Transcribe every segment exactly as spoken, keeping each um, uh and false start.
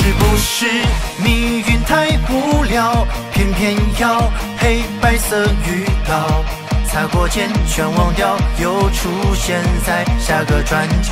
是不是命运太无聊，偏偏要黑白色遇到，擦过肩全忘掉，又出现在下个转角。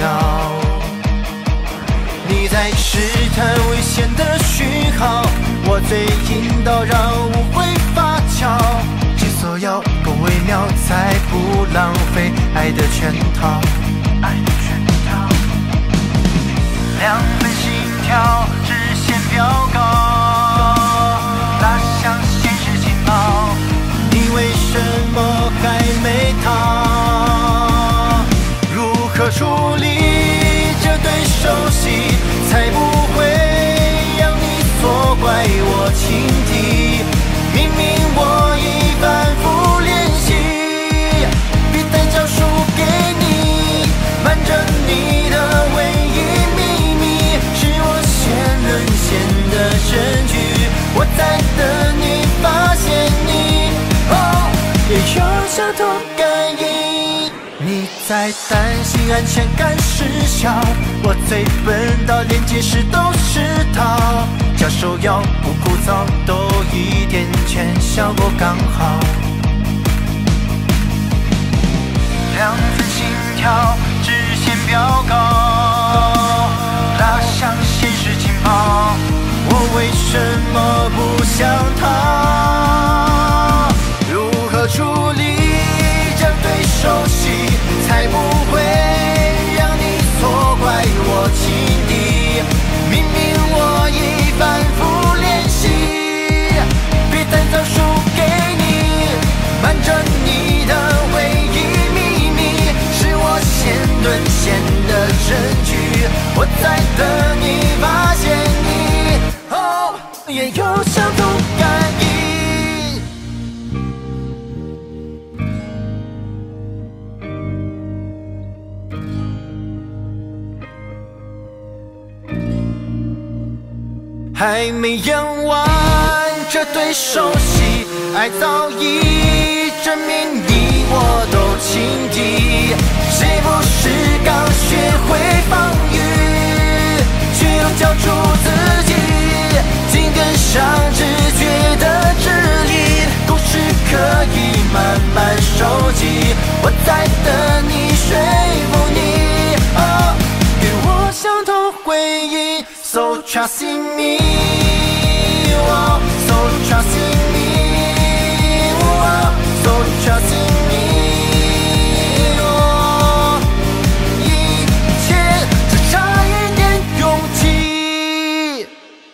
你在试探危险的讯号，我嘴引导让误会发酵，解锁要够微妙，才不浪费爱的圈套。爱的圈套，两分心跳，直线飙高，拉响现实警报。你为什么还没逃？如何处理这对手戏，才不会让你错怪我情敌？明明我已反复练习，别再教输给你，瞒着你的唯一秘密，是我先沦陷的证据。我在等你发现你，哦，也有相同感应。你在担心安全感失效，我最笨到连解释都是套，教授要不枯燥，都一点钱，效果刚好。两分心跳，直线飙高，拉响现实警报。我为什么不想逃？如何处理这对手戏，才不会让你错怪我情敌？明明我已反复练习，别再早输给你，瞒着你的唯一秘密，是我先沦陷的证据。我在等你发现你，哦，也有相同感应。还没演完这对手戏，爱早已证明你我都情敌。谁不是刚学会防御，却又交出自己，紧跟上直觉的指引，故事可以慢慢收集。我在等你说服你，哦，给我相同回应。So trust in me, oh, so trust in me, oh, so trust in me, oh, 一切只差一点勇气。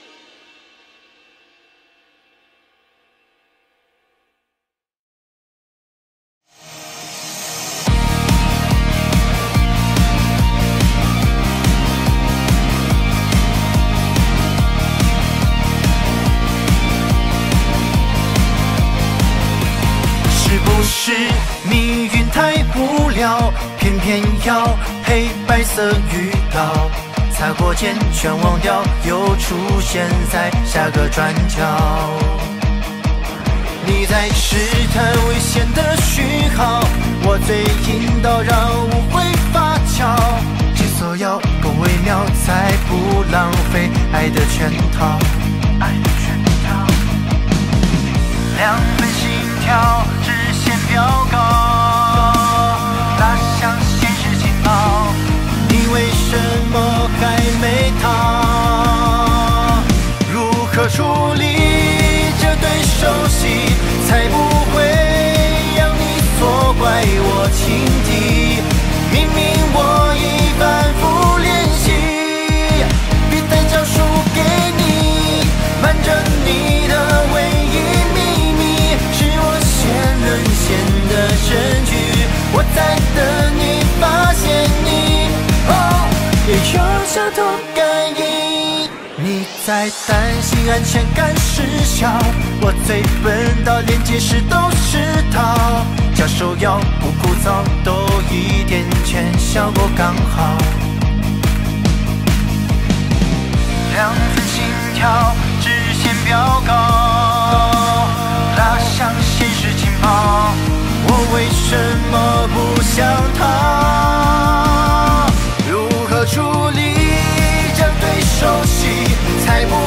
是命运太无聊，偏偏要黑白色遇到，擦过肩全忘掉，又出现在下个转角。你在试探危险的讯号，我嘴引导让误会发酵，解锁要够微妙，才不浪费爱的圈套。爱的圈套，两分心跳，直线飙高，拉响现实警报。你为什么还没逃？如何处理这对手戏，才不会让你错怪我情敌？明明我已反复练习，别再教输给你，瞒着你的唯一秘密，是我先沦陷的证据。我在等你发现你，哦，也有相同感应。你在担心安全感失效，我最笨到连解释都是套，教授要不枯燥，都一点钱，效果刚好。两分心跳，直线飙高，拉响现实警报。我为什么不想逃？如何处理这对手戏，才不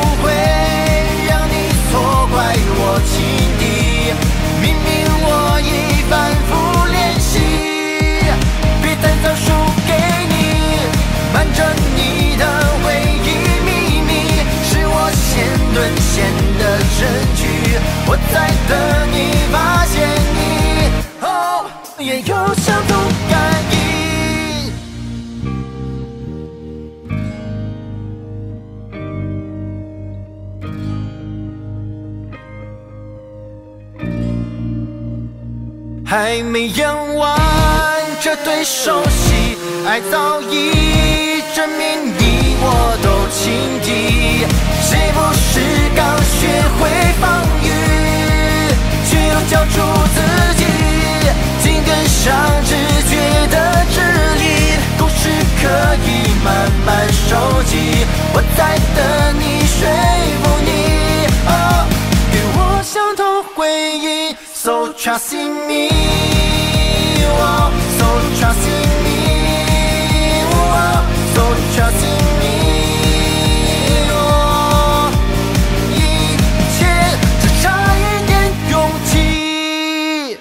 还没演完这对手戏，爱早已证明你我都情敌。谁不是刚学会防御，却又交出自己，紧跟上直觉的智力。故事可以慢慢收集，我在等你说服你。哦，给我相同回忆。So trust in me, oh, so trust in me, oh, so trust in me, oh, 一切只差一点勇气。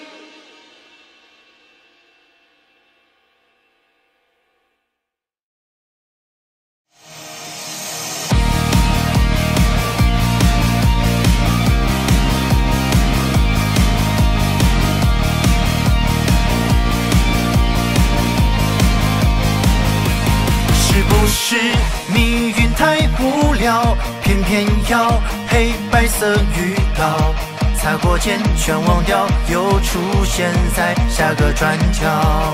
是命运太无聊，偏偏要黑白色预告，擦过肩全忘掉，又出现在下个转角。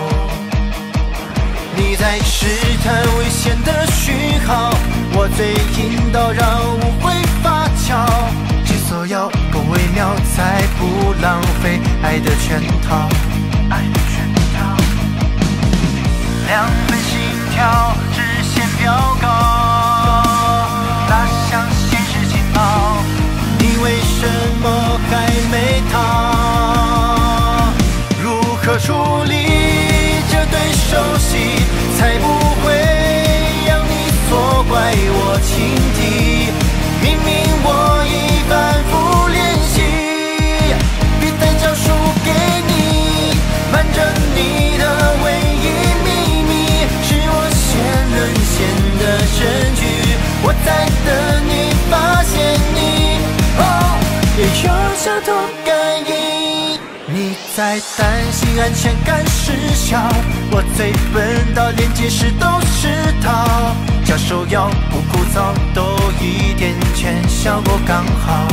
你在试探危险的讯号，我最引导让误会发酵，节奏要够微妙，才不浪费爱的圈套。爱的圈套，两分心跳。飙高，拉响现实警报，你为什么还没逃？如何处理这对手戏，才不会让你错怪我情敌？明明我已反复练习，别再讲输给你，瞒着你的唯一秘密，是我先沦陷的证据，我在等你发现你，哦，也有相同感应。你在担心安全感失效，我最笨到连解释都是套。教授要不枯燥，都一点钱，效果刚好。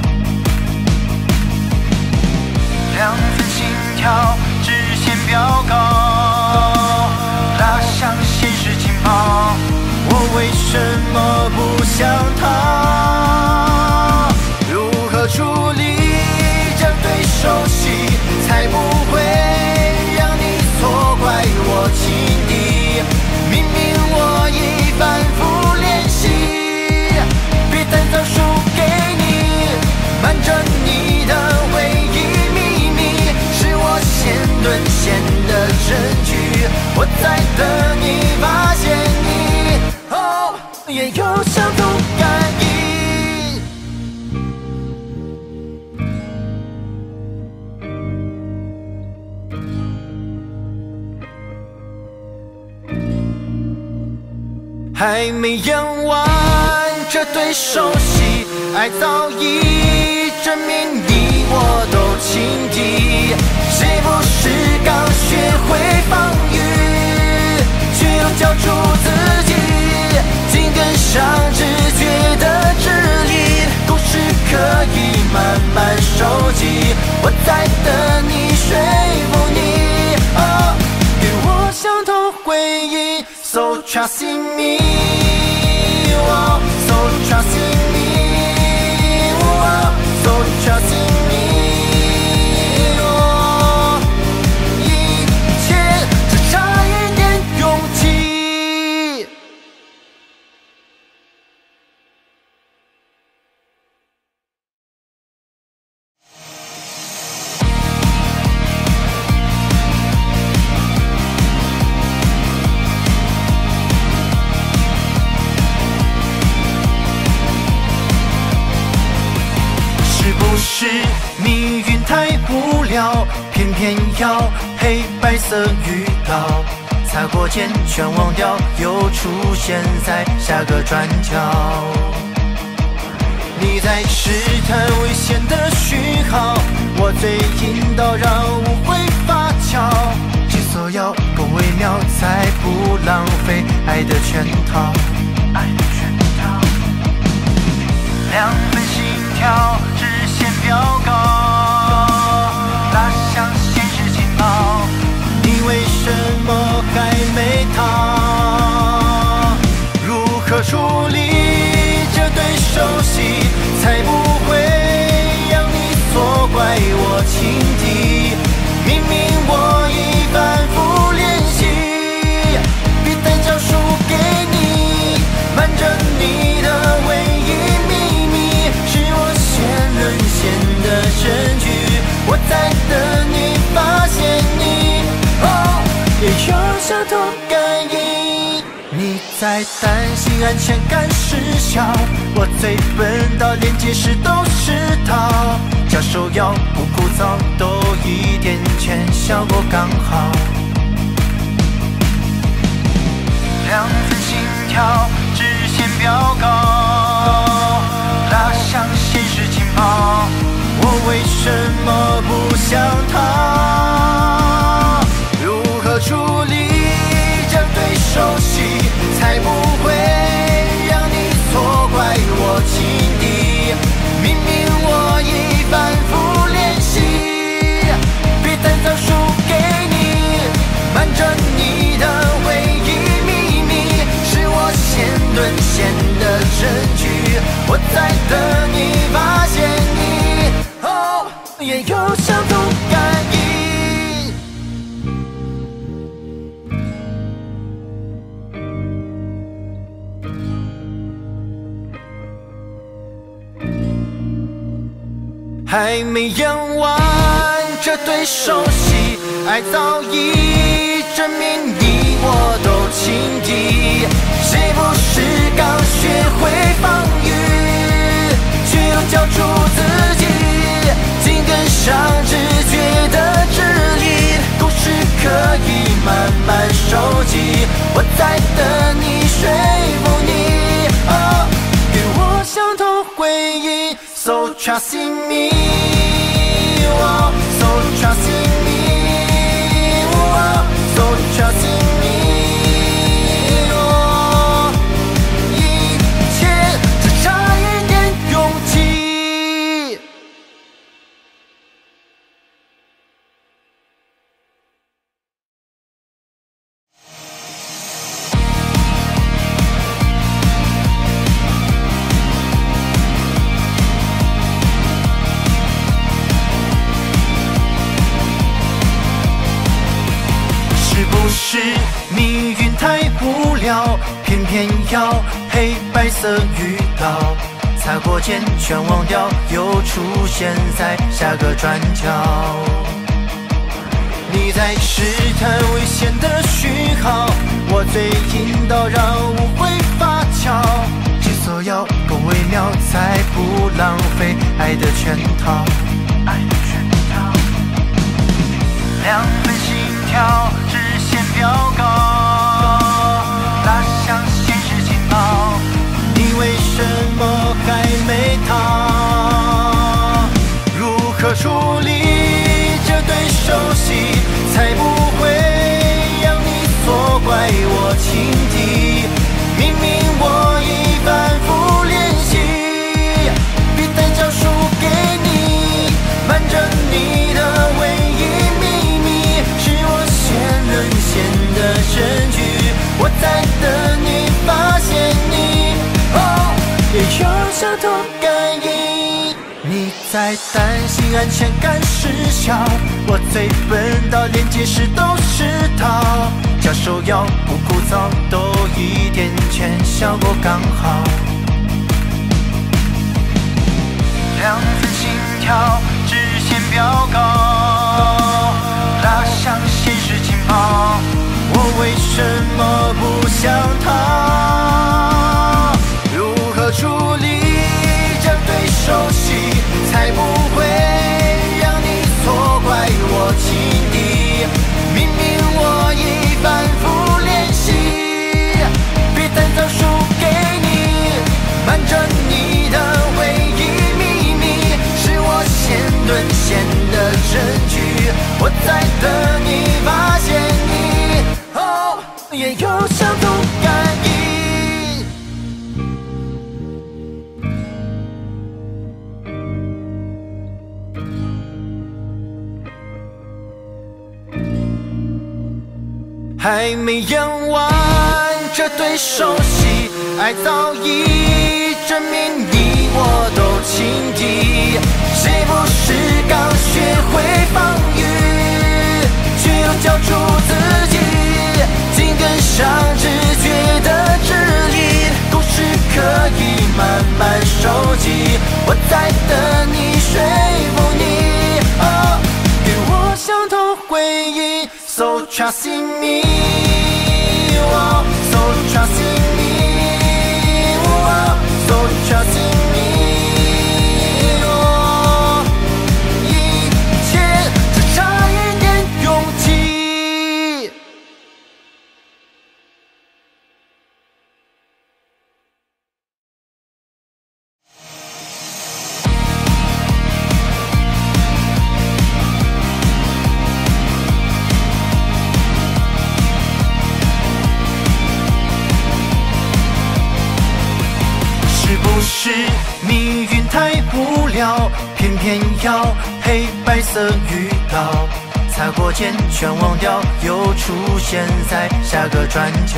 两分心跳，直线飙高，拉响现实警报。我为什么不想逃？如何处理这对手戏，才不会让你错怪我情敌？明明我已反复练习，别再早输给你，瞒着你的唯一秘密，是我先沦陷的证据，我在等你发现你，哦，也有相同感应。还没演完这对手戏，爱早已证明你我都情敌。谁不是刚学会防御，却又交出自己，紧跟上直觉的智力。故事可以慢慢收集，我在等你说服你，哦，给我相同回忆。So trust in me, oh, so trust in me, oh, so trust in me, oh, 一切只差一点勇气。是命运太无聊，偏偏要黑白色预告，擦过肩全忘掉，又出现在下个转角。你在试探危险的讯号，我最引导让误会发酵，节奏要够微妙，才不浪费爱的圈套。爱的圈套，两分心跳，直线飙高，拉响现实警在担心安全感失效，我最笨到连解释都是套，教授要不枯燥，都一点钱，效果刚好。两分心跳，直线飙高，拉向现实情报，我为什么不想逃？如何处理这对手戏，才不会让你错怪我情敌？明明我已反复练习，别单早输给你，瞒着你的回忆秘密，是我先沦陷的证据。我在等你发现你，哦，也有相同感应。还没演完这对手戏，爱早已证明你我都情敌。谁不是刚学会防御，却又交出自己，紧跟上直觉的智力，故事可以慢慢收集。我在等你说服你，哦，给我相同回忆。So trust in me, oh, so trust in me, oh, so trust in me, oh, 一切只差一点勇气。是命运太无聊，偏偏要黑白色遇到，擦过肩全忘掉，又出现在下个转角。你在试探危险的讯号，我最引导让误会发酵，节奏要够微妙，才不浪费爱的圈套。爱的圈套，两分心跳。飙高，拉向现实情报，你为什么还没逃？如何处理这对手戏，才不会让你错怪我情敌？明明我已反复练习，别单脚输给你，瞒着你的唯一秘密，是我先沦陷的证据。我在等你发现你，哦，也有相同感应。你在担心安全感失效，我最笨到连解释都是套，教授要不枯燥，都一点钱，效果刚好。两分心跳，直线飙高，拉向现实情报，我为什么不想逃？如何处理这对手戏，才不会让你错怪我情敌？明明我已反复练习，别单早输给你，瞒着你的唯一秘密，是我先沦陷的证据。我在等你发现你，哦，也有相同感应。还没演完这对手戏，爱早已证明你我都情敌。谁不是刚学会防御，却又交出自己，紧跟上直觉的智力，故事可以慢慢收集。我在等你说服你，哦，给我相同回忆。So trust in me, oh, so trust in me. 偏要黑白色遇到，擦过肩全忘掉，又出现在下个转角。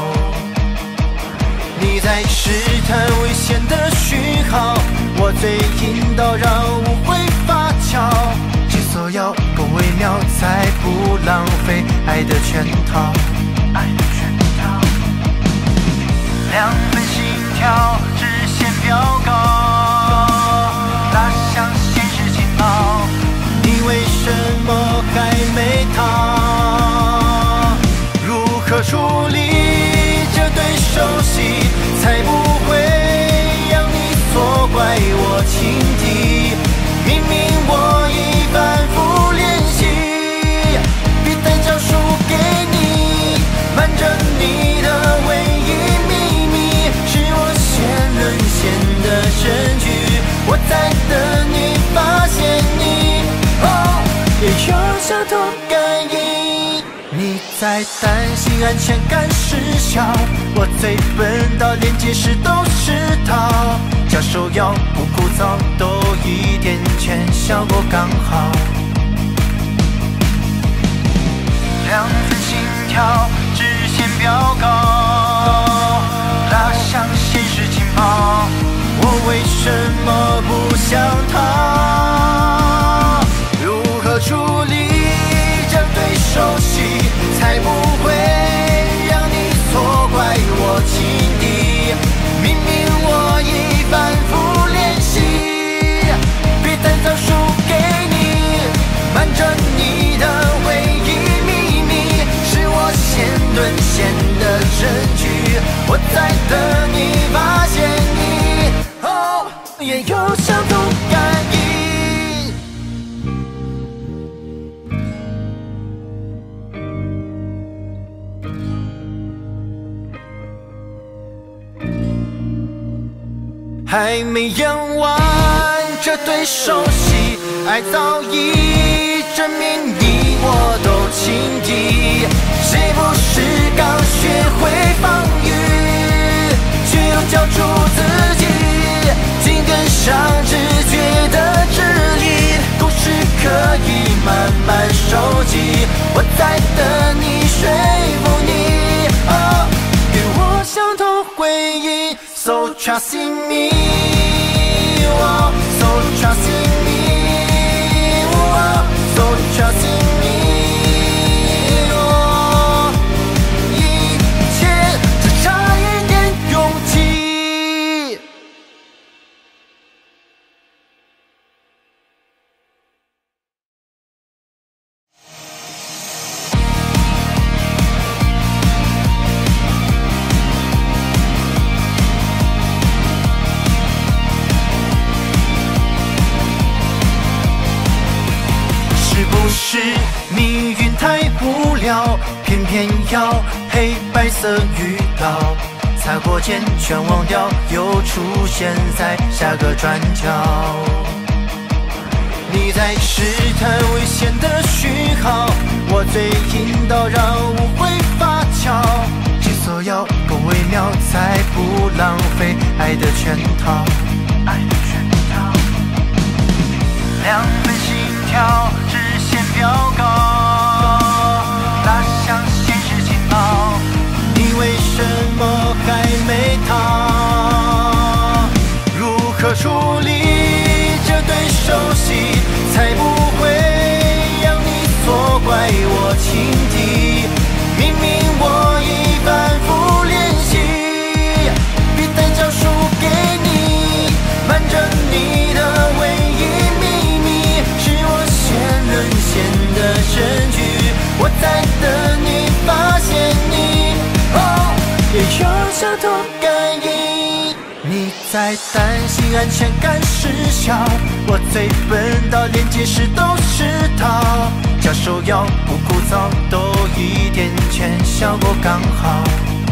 你在试探危险的讯号，我嘴引导让误会发酵。节奏要够微妙，才不浪费爱的圈套。爱的圈套，两分心跳，直线飙高，拉向现实情报。你为什么还没逃？如何处理这对手戏，才不会让你错怪我情敌？明明我已反复练习，别再教输给你，瞒着你的唯一秘密，是我先沦陷的证据。我在等你发现你，哦，也有相同感应。你在担心安全感失效，我最笨到连解释都是套。教授要不枯燥，都一点钱，效果刚好。两分心跳，直线飙高，拉向现实情报。我为什么不想逃？如何处理这对手戏，才不会让你错怪我情敌？明明我已反复练习，别再早输给你，瞒着你的唯一秘密，是我先沦陷的证据。我在等你发现你，哦，也有相同感应。还没演完这对手戏，爱早已证明你我都情敌。谁不是刚学会防御，却又交出自己，紧跟上直觉的指引，故事可以慢慢收集。我在等你说服你，哦，给我相同回应。So trust in me, oh, so trust in me, oh, so trust in me, oh, 一切只差一点勇气。是命运太无聊，偏偏要黑白色遇到，擦过肩全忘掉，又出现在下个转角。你在试探危险的讯号，我嘴引导让误会发酵。节奏要够微妙，才不浪费爱的圈套。爱的圈套，两分心跳，直线飙高，拉向现实情报。你为什么还没逃？如何处理这对手戏，才不会让你错怪我情敌？明明我已反复练习，别再教输给你，瞒着你的唯一秘密，是我先沦陷的证据。我在等你发现你，哦，也有相同感应。你在担心安全感失效，我最笨到连解释都是套。教授要不枯燥，都一点钱，效果刚好。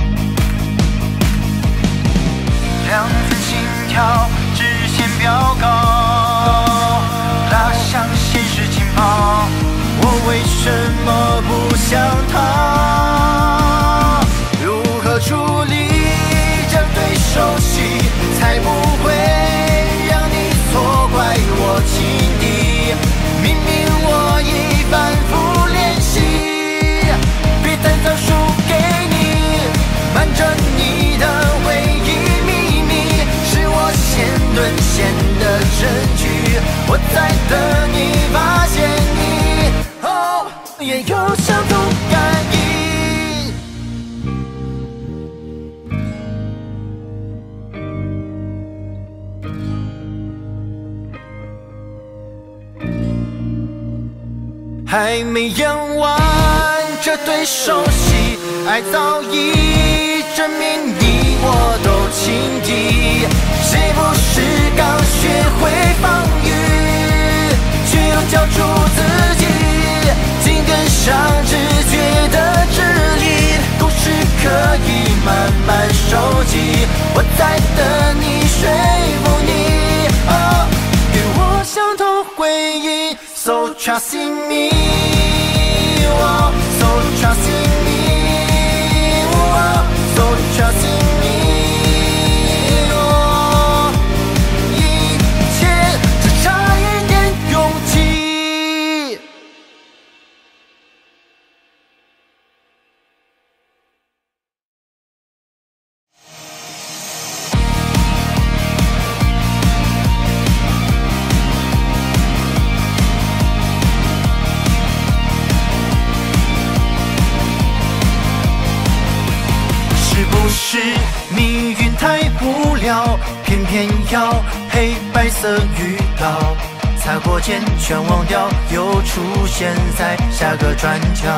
两分心跳，直线飙高，拉向现实情报。我为什么不想逃？如何处理这对手戏，才不会让你错怪我情沦陷的证据。我在等你发现你，哦，也有相同感应。还没演完这对手戏，爱早已证明你我都情敌。谁不是刚学会防御，却又交出自己，紧跟上直觉的智力，故事可以慢慢收集。我在等你说服你，哦，给我相同回应。So trust in me, oh, so trust in me, oh, so trust in me, oh, 一切只差一点勇气。是命运太无聊，偏偏要黑白色预告，擦过肩全忘掉，又出现在下个转角。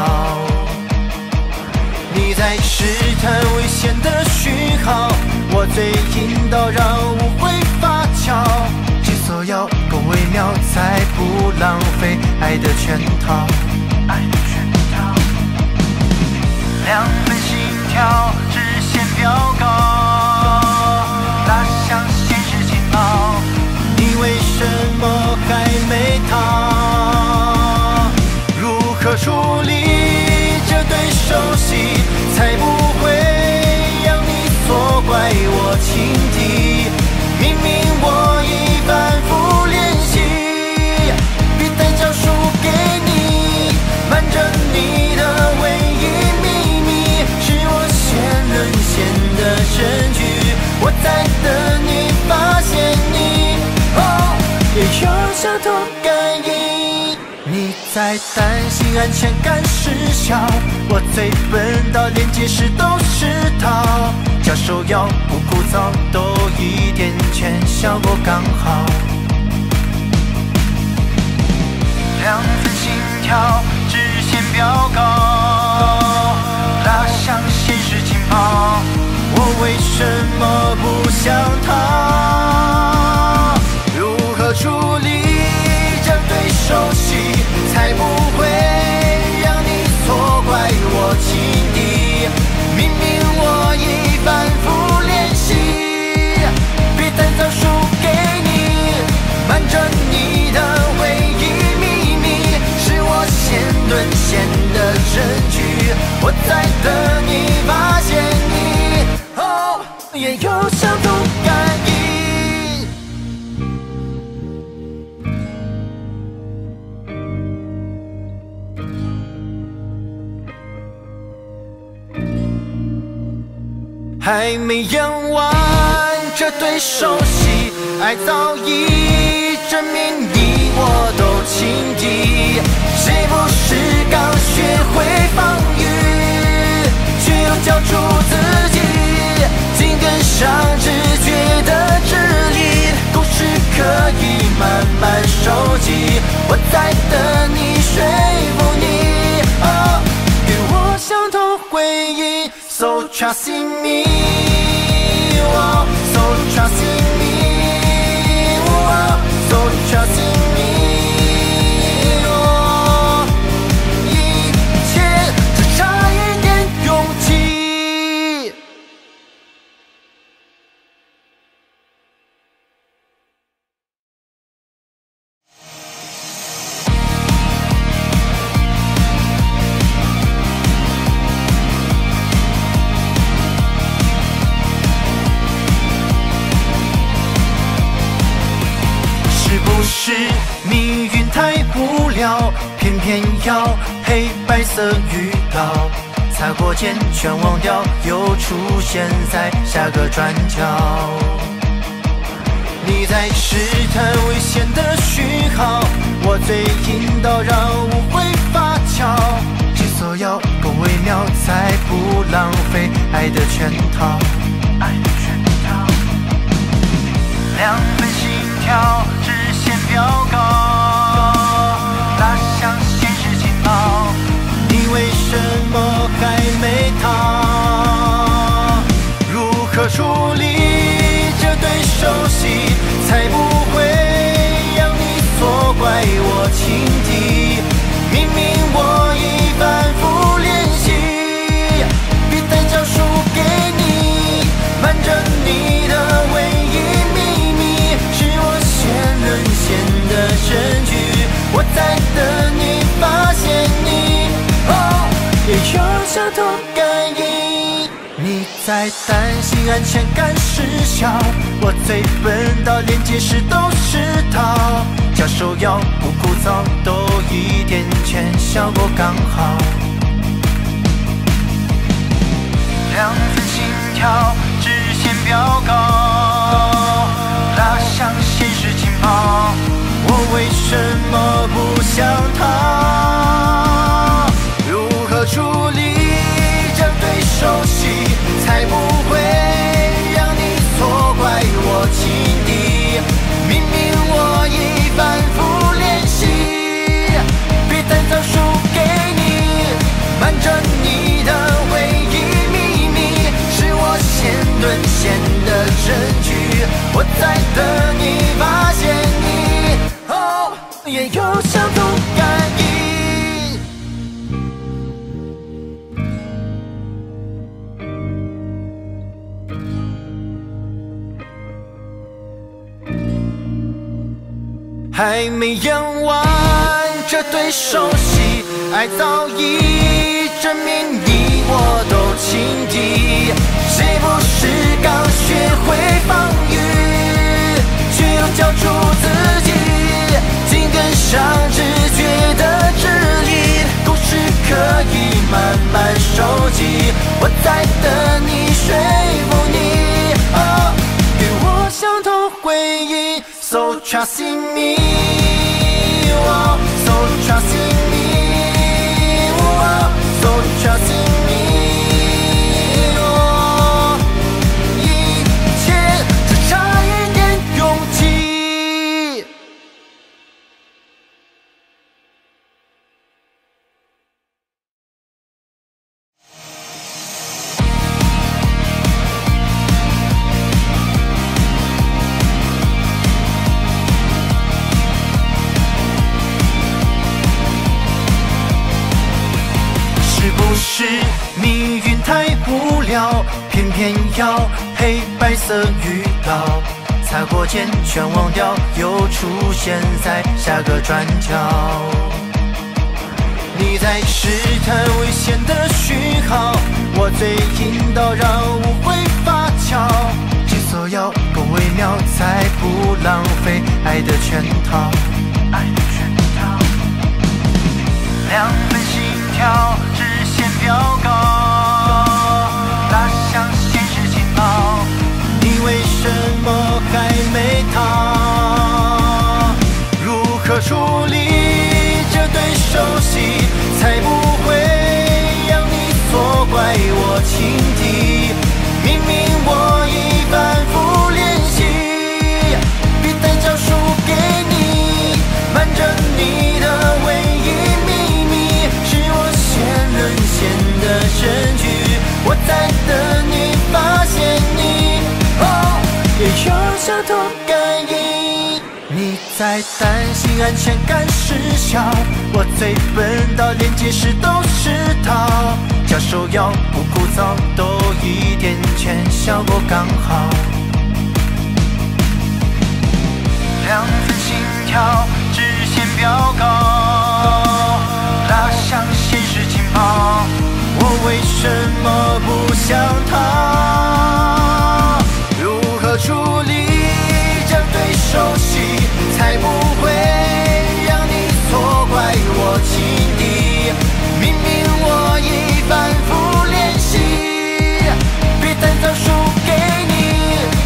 你在试探危险的讯号，我嘴引导让误会发酵，节奏要够微妙，才不浪费爱的圈套。爱的圈套，两分心跳。飙高，拉向现实情报，你为什么还没逃？如何处理这对手戏，才不会让你错怪我情敌？明明我已反复练习，别再讲输给你，瞒着你的唯一秘密，是我先沦陷的证据。我在等你发现你，哦，也有相同感应。你在担心安全感失效，我最笨到连解释都是套。教授要不枯燥，都一点钱，效果刚好。两分心跳，直线飙高，拉向现实情报。我为什么不想逃？如何处理这对手戏，才不会让你错怪我情敌？明明我已反复练习，别再早输给你，瞒着你的唯一秘密，是我先沦陷的证据。我在等你发现你，哦，也有相同感应。还没演完这对手戏，爱早已证明你我都情敌。谁不是刚学会防御，却又交出自己，紧跟上直觉的智力，故事可以慢慢收集。我在等你说服你，哦，给我相同回应。So trust in me, oh, so trust in me, oh, so trust in me, oh, 一切只差一点勇气。是命运太无聊，偏偏要黑白色预告，擦过肩全忘掉，又出现在下个转角。你在在试探危险的讯号，我最引导让误会发酵。只所要够微妙，才不浪费爱的圈套。爱的圈套，两分心跳直线飙高，拉向现实情报。你为什么还没逃？如何处理这对手戏，才不会让你错怪我情敌？明明我已反复练习，别再教输给你，瞒着你的唯一秘密，是我先沦陷的证据。我在等你发现你，哦，也有相同感应。你在担心安全感失效，我最笨到连解释都是套。教授要不枯燥，都一点钱，效果刚好。两分心跳直线飙高，拉向现实情报。我为什么不想逃？如何处理这对手戏，才不会让你错怪我情敌？明明我已反复练习，别再早输给你，瞒着你的唯一秘密，是我先沦陷的证据。我在等你发现你，哦，也有相同感应。还没演完这对手戏，爱早已证明你我都情敌。谁不是刚学会防御，却又交出自己，紧跟上直觉的智力，故事可以慢慢收集。我在等你说服你，哦，与我相同回忆。So trust in me, oh, so trust in me, oh, so trust in me, oh, 一切只差一点勇气。是命运太无聊，偏偏要黑白色遇到，擦过肩全忘掉，又出现在下个转角。你在试探危险的讯号，我最引导让误会发酵。只所要够微妙，才不浪费爱的圈套。爱的圈套，两分心跳直线飙高，拉向现实情报。你为什么还没逃？如何处理这对手戏，才不会让你错怪我情敌？明明我已反复练习，别再教输给你，瞒着你的唯一秘密，是我先沦陷的证据。我在等你发现你，哦，也有相同感应。你在担心安全感失效，我最笨到连解释都是套。教授要不枯燥，都一点钱，效果刚好。两分心跳直线飙高，拉向现实情报。我为什么不想逃？如何处理这对手戏，才不会让你错怪我情敌？明明我已反复练习，别再早输给你，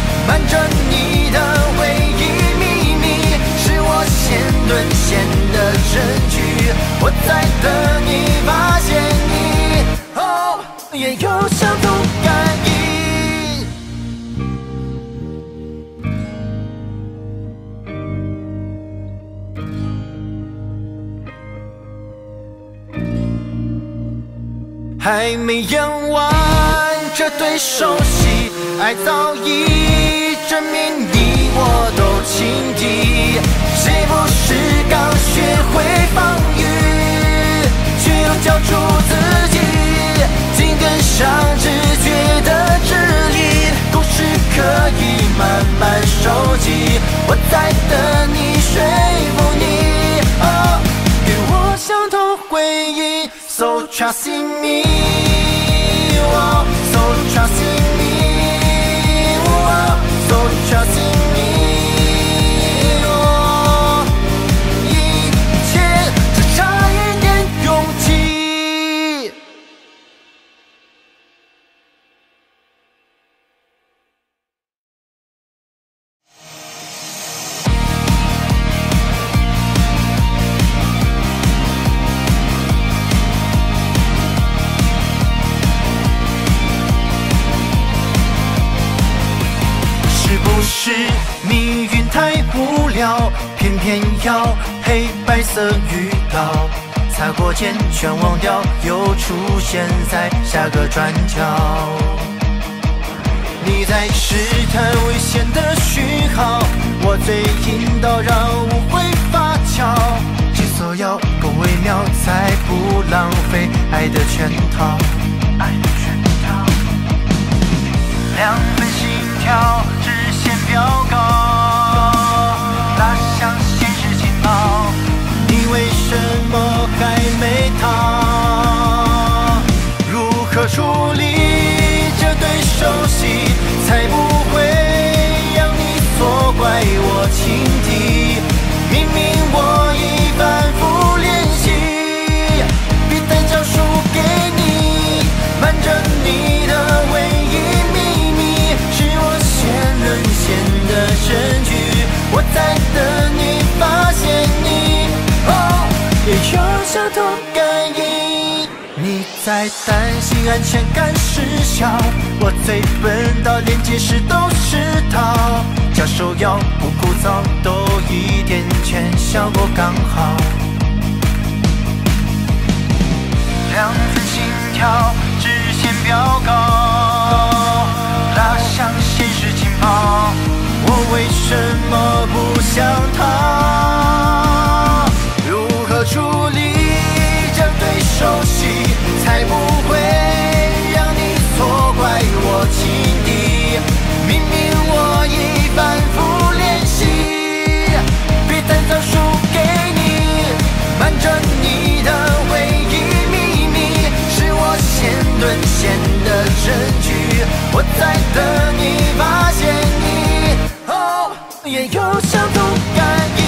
还没演完这对手戏，爱早已证明你我都情敌。谁不是刚学会防御，却又交出自己，紧跟上直觉的指引，故事可以慢慢收集。我在等你，说服你，哦，给我相同回忆。So trust in me, oh, so trust in me, oh, so trust in me, oh, 一切只差一点勇气。是命运太无聊，偏偏要黑白色遇到，擦过肩全忘掉，又出现在下个转角。你在试探危险的讯号，我嘴引导让误会发酵，节奏要够微妙，才不浪费爱的圈套。爱的圈套，两分心跳。飙高，拉响现实警报，你为什么还没逃？如何处理这对手戏，才不会让你错怪我情敌？明明我已反复练习，别单脚输给你，瞒着你的唯一秘密，是我先沦陷的证据。我在等你，发现你，哦，也有相同感应。你在担心安全感失效，我最笨到连解释都是套。教授要不枯燥，都一点钱，效果刚好。两分心跳，直线飙高，拉响现实警报。我为什么不想逃？如何处理这对手戏，才不会让你错怪我情敌？明明我已反复练习，别单早输给你，瞒着你的唯一秘密，是我先沦陷的证据。我在等你，发现你，哦，也有相同感应。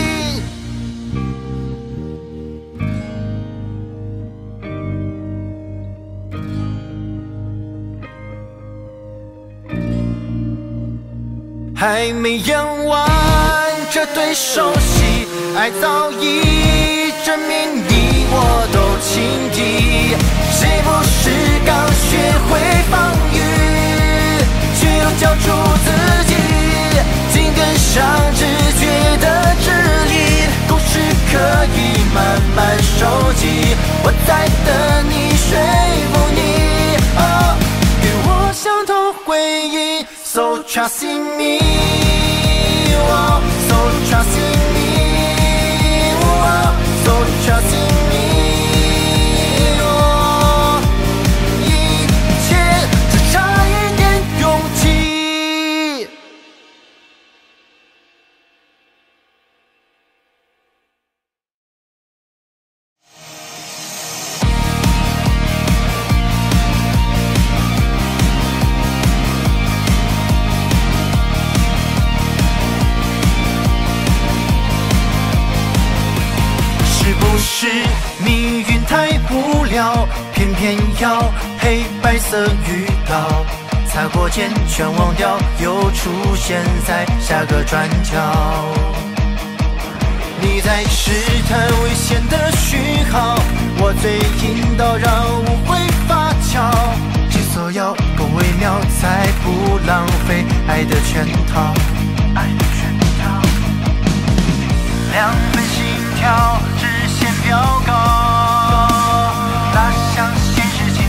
还没演完这对手戏，爱早已证明你我都情敌。谁不是刚学会防御，却又交出自己，紧跟上直觉的指引，故事可以慢慢收集。我在等你，说服你，哦，给我相同回忆。So trust in me, oh, so trust in me, oh, so trust in me, oh, 一切只差一点勇气。是命运太无聊，偏偏要黑白色遇到，擦过肩全忘掉，又出现在下个转角。你在试探危险的讯号，我嘴引导让误会发酵，节奏要够微妙，才不浪费爱的圈套。爱的圈套，两分心跳，直线飙高，拉响现实警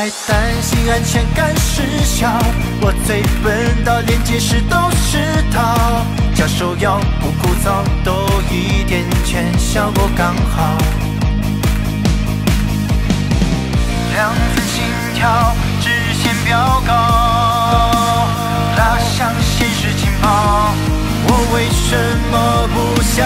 在担心安全感失效，我最笨到连解释都是套，教授要不枯燥，多一点钱效果刚好。两分心跳直线飙高，拉向现实情报，我为什么不想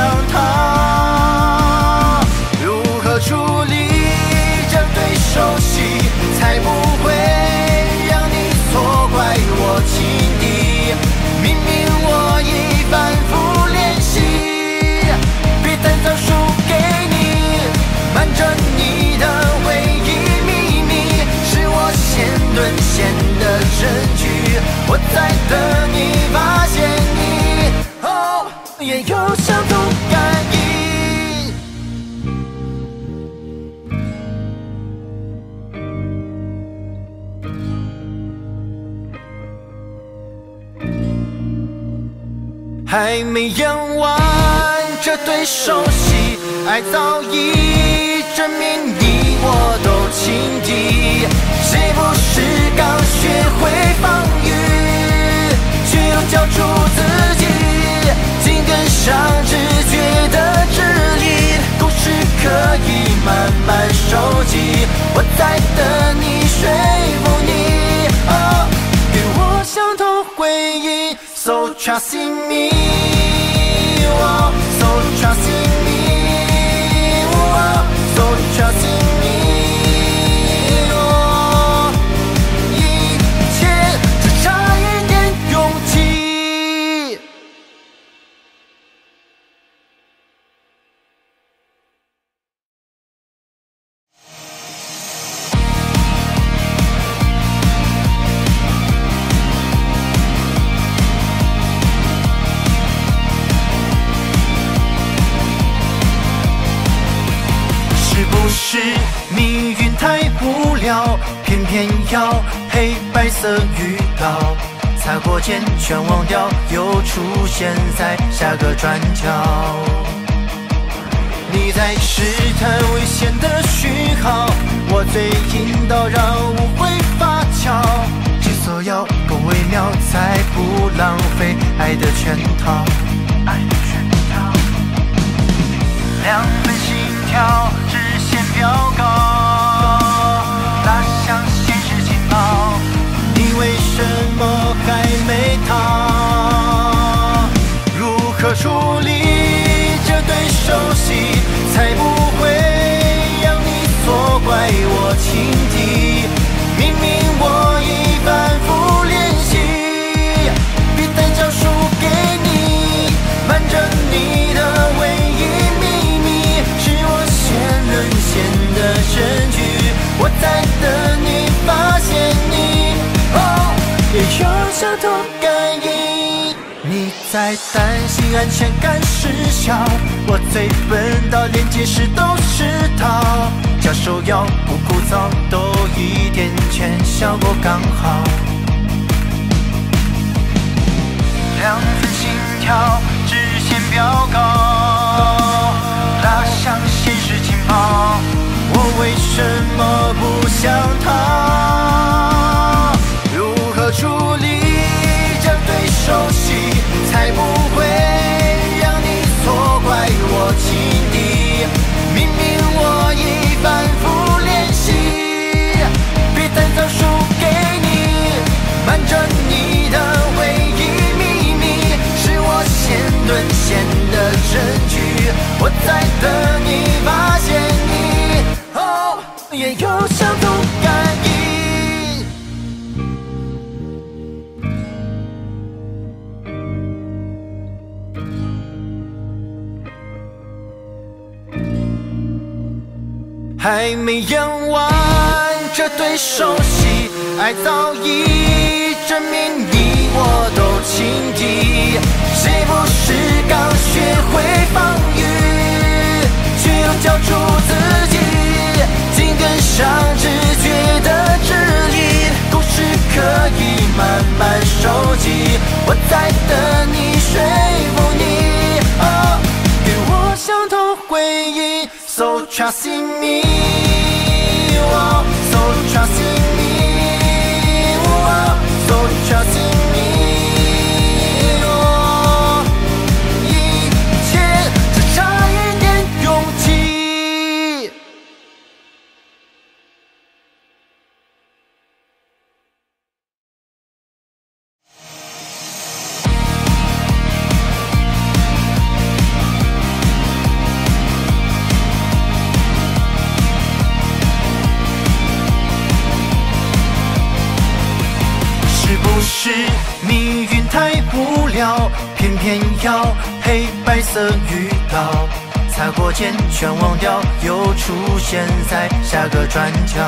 逃？如何处理这对手戏，才不会让你错怪我情敌？明明我已反复练习，别单早输给你，瞒着你的唯一秘密，是我先沦陷的证据。我在等你发现你，哦，也有相同感应。还没演完这对手戏，爱早已证明你我都情敌。谁不是刚学会防御，却又交出自己，紧跟上直觉的智力。故事可以慢慢收集，我在等你说服你，哦，给我相同回忆。So trust in me, oh, so trust in me, oh, so trust in me, oh, 一切只差一点勇气。是命运太无聊，偏偏要黑白色预告，擦过肩全忘掉，又出现在下个转角。你在试探危险的讯号，我最引导让误会发酵，解锁要够微妙，才不浪费爱的圈套。爱的圈套，两分心跳。飙高，拉向现实情报，你为什么还没逃？如何处理这对手戏，才不会让你错怪我情敌？明明我已反复练习，别单招输给你，瞒着你的唯一秘密，是我先沦陷的证据。我在等你发现你，哦，也有相同感应。你在担心安全感失效，我最笨到连解释都是套，教授要不枯燥，多一点钱效果刚好。两分心跳直线飙高，拉向现实情报，我为什么不想逃？如何处理这对手戏，才不会让你错怪我情敌？明明我已反复练习，别单早输给你，瞒着你的唯一秘密，是我先沦陷的证据。我在等你发现你，哦，也有相同感应。还没演完这对手戏，爱早已证明你我都情敌。谁不是刚学会防御，却又交出自己，紧跟上直觉的智力。故事可以慢慢收集，我在等你说服你，哦，给我相同回忆。So trust in me, oh, so trust in me. 不是命运太无聊，偏偏要黑白色遇到，擦过肩全忘掉，又出现在下个转角。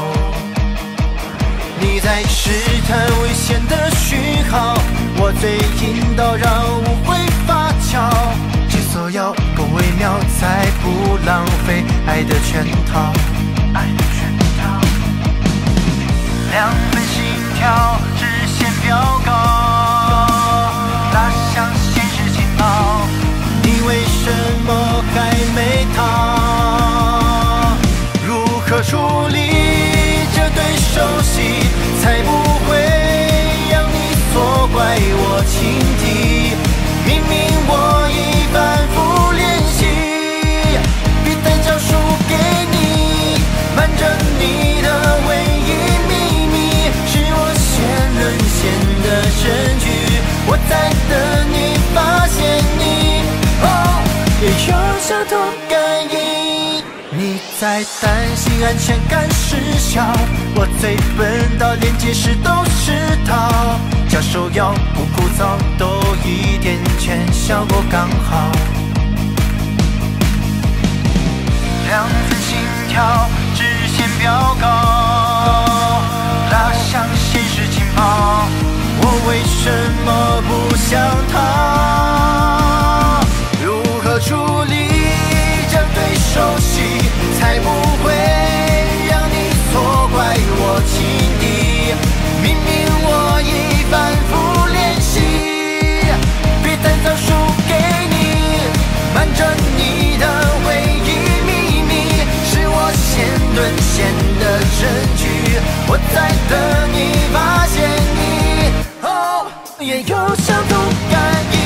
你在试探危险的讯号，我嘴引导让误会发酵，只所要够微妙，才不浪费爱的圈套。爱的圈套，两分心跳直线飙高，拉向现实情报。你为什么还没逃？如何处理这对手戏，才不会让你错怪我情敌？明明我已反复练习，别再教输给你，瞒着你的唯一秘密，是我先沦陷的证据。我在等你发现你，哦，也有相同感应。你在担心安全感失效，我最笨到连解释都是套。教授要不枯燥，都一点钱，效果刚好。两分心跳直线飙高，拉向现实情报。我为什么不想逃？如何处理这对手戏，才不会让你错怪我情敌？明明我已反复练习，别再早输给你，瞒着你的唯一秘密，是我先沦陷的证据。我在等你发现你，哦，也有相同感应。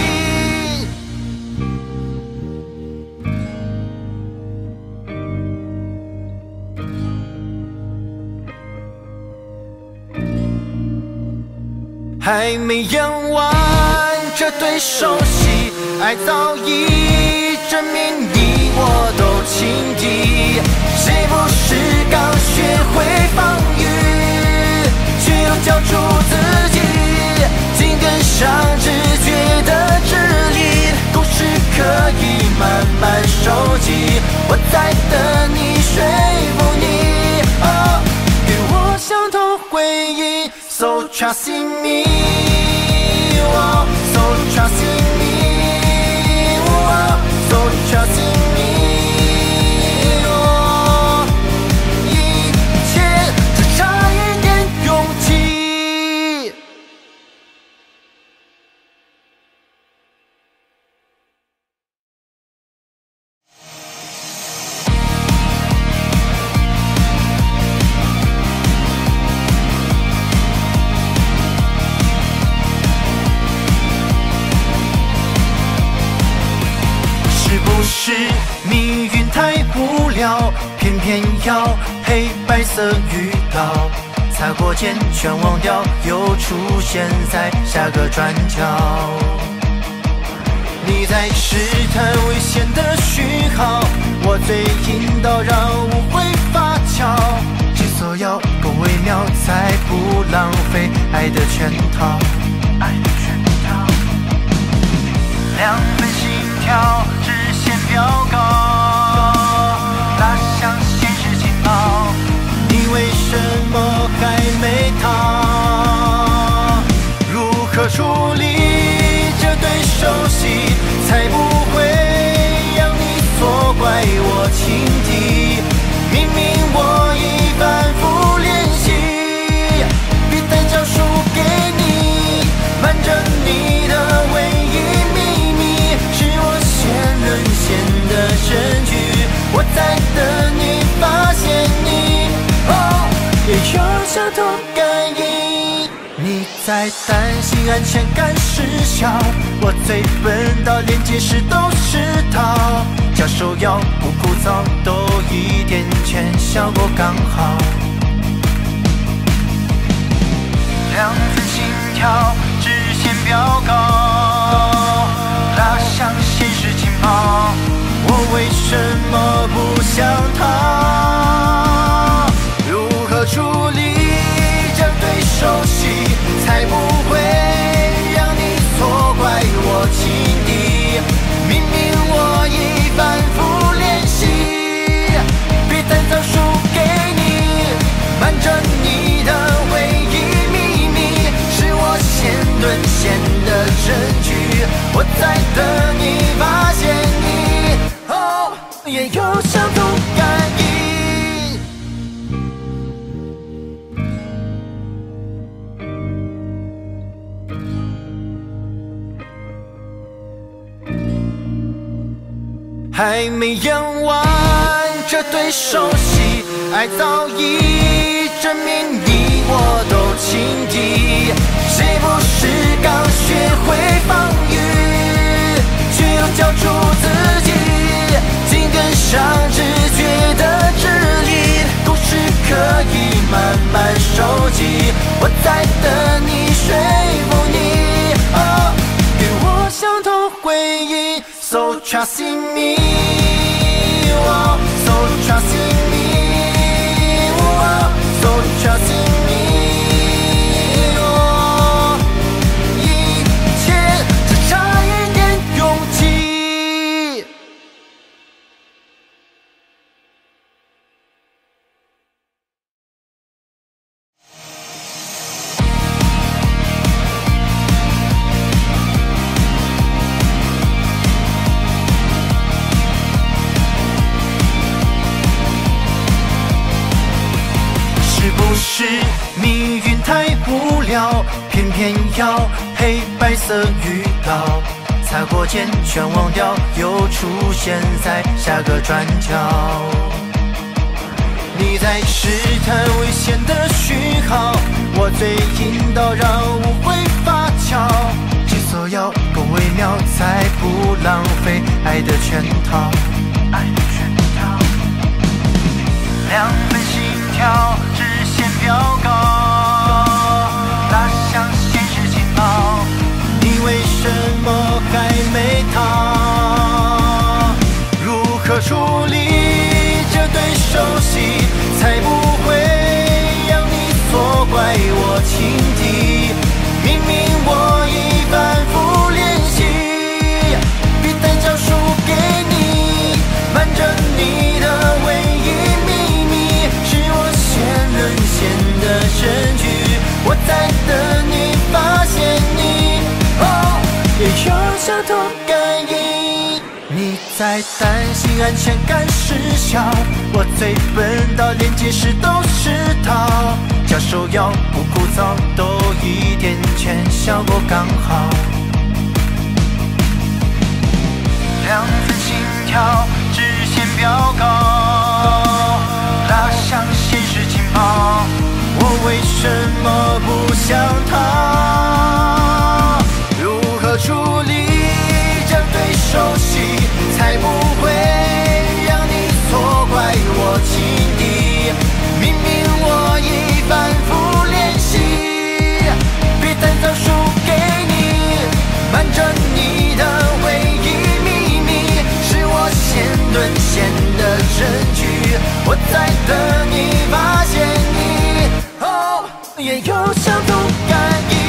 还没演完这对手戏，爱早已证明你我都情敌。谁不是刚学会防御，却又交出自己，紧跟上直觉的智力，故事可以慢慢收集。我在等你说服你，哦，给我相同回忆。So trust in me, oh, so trust in me, oh, so trust in me, oh, 一切只差一点勇气。是命运太无聊，偏偏要黑白色遇到，擦过肩全忘掉，又出现在下个转角。你在试探危险的讯号，我嘴引导让误会发酵，只所要够微妙，才不浪费爱的圈套。爱的圈套，两分心跳直线飙高，拉向现实情报。你为什么还没逃？如何处理这对手戏，才不会让你错怪我情敌？明明我已反复练习，别再教输给你，瞒着你的唯一秘密，是我先沦陷的证据。我在等你发现你，哦，也有相同感应。你在担心安全感失效，我最笨到连解释都是套。教授要不枯燥，都一点钱，效果刚好。两分心跳直线飙高，拉向现实情报。我为什么不想逃？如何处理这对手戏，才不还没演完这对手戏，爱早已证明你我都情敌。谁不是刚学会防御，却又交出自己，紧跟上直觉的指引，故事可以慢慢收集。我在等你，说服你，哦，给我相同回忆。So trust in me, oh, so trust in me, oh, so trust in me, oh, 一切只差一点勇气。是命运太无聊，偏偏要黑白色遇到，擦过肩全忘掉，又出现在下个转角。你在试探危险的讯号，我嘴引导让误会发酵，节奏要够微妙，才不浪费爱的圈套。爱的圈套，两分心跳。飙高，拉响现实警报，你为什么还没逃？如何处理这对手戏，才不会让你错怪我情敌？明明我已反复练习，别单脚输给你，瞒着你的唯一秘密，是我先沦陷的证据。我在等你，发现你，哦，也有相同感应。你在担心安全感失效，我最笨到连解释都是套。教授要不枯燥，都一点钱，效果刚好。两分心跳，直线飙高，拉响现实警报。我为什么不想逃？如何处理这对手戏，才不会让你错怪我情敌？明明我已反复练习，别单早输给你，瞒着你的唯一秘密，是我先沦陷的证据。我在等你，发现你，哦，也有相同感应。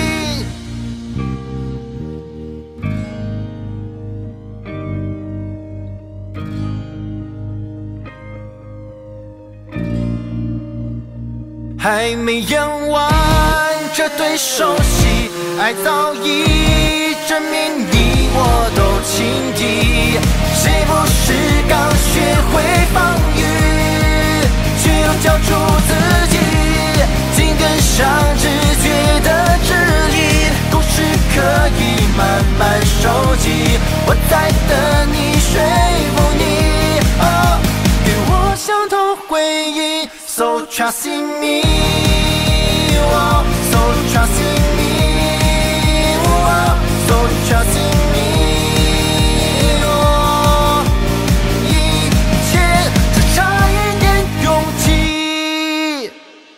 还没演完这对手戏，爱早已证明你我都情敌。谁不是刚学会防御，却又交出自己，紧跟上直觉的指引，故事可以慢慢收集。我在等你，说服你，哦，给我相同回忆。So trust in me, oh, so trust in me, oh, so trust in me, oh, 一切只差一点勇气。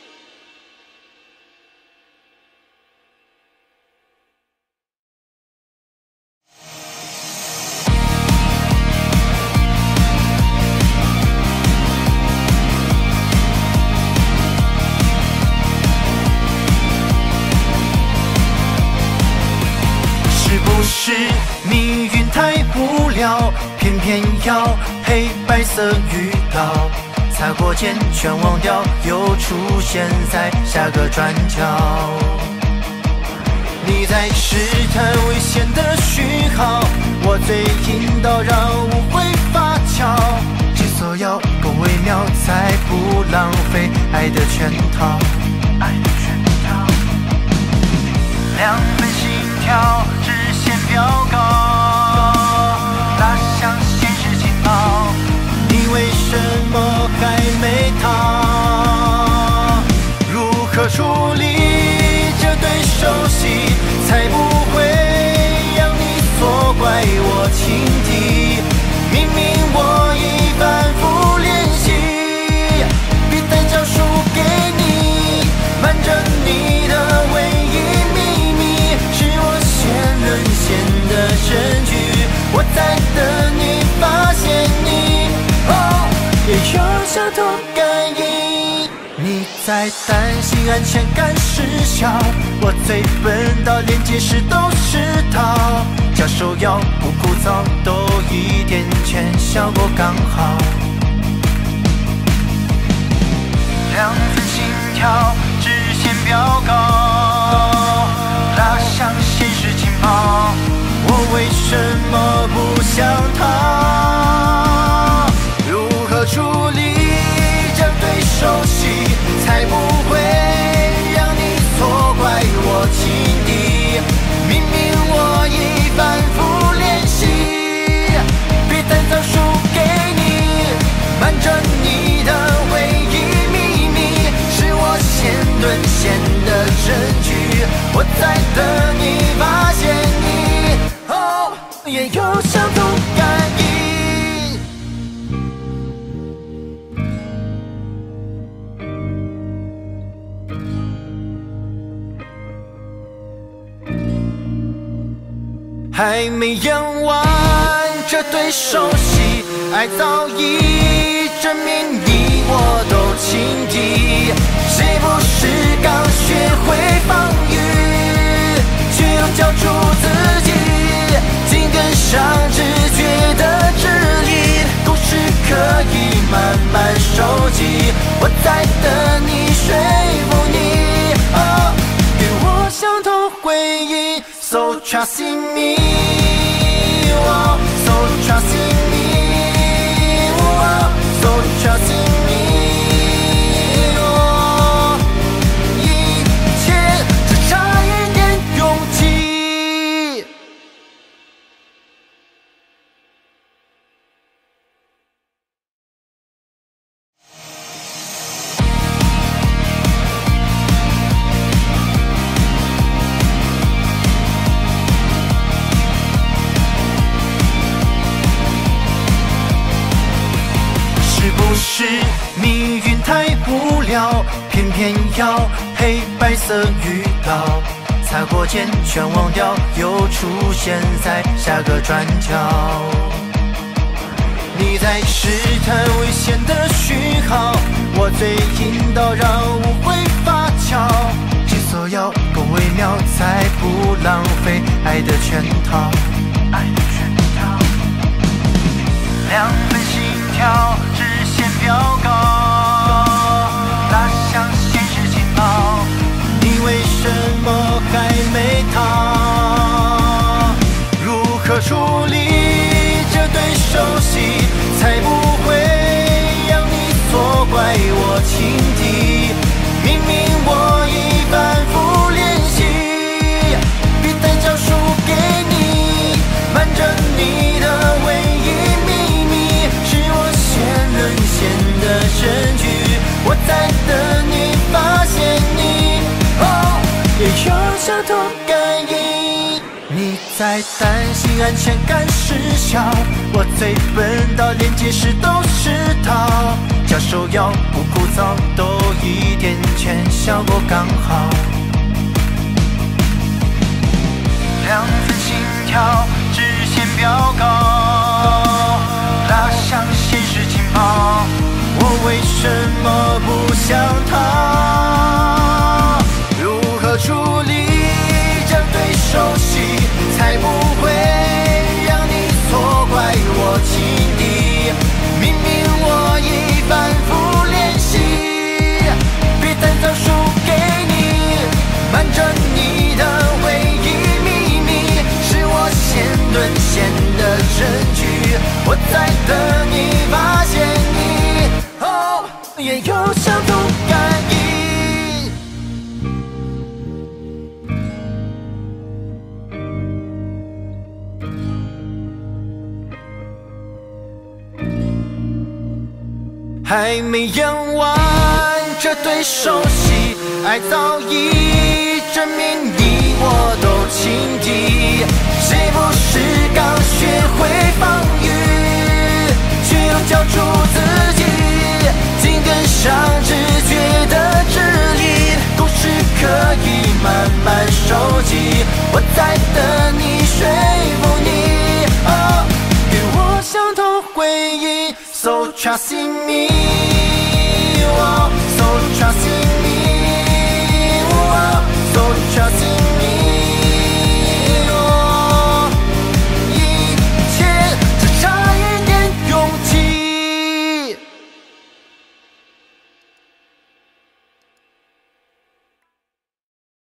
是命运太无聊，偏偏要黑白色遇到，擦过肩全忘掉，又出现在下个转角。你在试探危险的讯号，我嘴引导让误会发酵，节奏要够微妙，才不浪费爱的圈套。爱的圈套，两分心跳，直线飙高，拉响现实警悉，才不会让你错怪我情敌。明明我已反复练习，别再交输给你，瞒着你的唯一秘密，是我先沦陷的证据。我在等你发现你，哦，也有相同感应。你在担心安全感失效，我最笨到连解释都是套。教授要不枯燥，都一点钱，效果刚好。两分心跳，直线飙高，拉向现实情报。我为什么不想逃？如何处理这对手戏，才不会让你错怪我情敌？明明我已反复练习，别再早输给你，瞒着你的唯一秘密，是我先沦陷的证据。我在等你发现你，哦，也有相同感应。还没演完这对手戏，爱早已证明你我都情敌。谁不是刚学会防御，却又交出自己，紧跟上直觉的智力，故事可以慢慢收集。我在等你说服你，哦，给我相同回应。So trust in me, oh, so trust in me, oh, so trust in me, oh, 一切只差一点勇气。是命运太无聊，偏偏要黑白色预告，擦过肩全忘掉，又出现在下个转角。你在试探危险的讯号，我最引导让误会发酵，解锁要够微妙，才不浪费爱的圈套。爱的圈套，两分心跳。飙高，拉向现实情报。你为什么还没逃？如何处理这对手戏，才不会让你错怪我情敌？明明我已反复练习，别再交输给你，瞒着你的唯一秘密，是我先沦陷的证据。我在等你发现你，哦，也有相同感应。你在担心安全感失效，我最笨到连解释都是套。教授要不枯燥，都一点钱，效果刚好。两分心跳，直线飙高，拉向现实情报。我为什么不想逃？如何处理这对手戏，才不会让你错怪我情敌？明明我已反复练习，别再早输给你，瞒着你的唯一秘密，是我先沦陷的证据。我在等你发现你，哦，也有相同感应。还没演完这对手戏，爱早已证明你我 Trust in me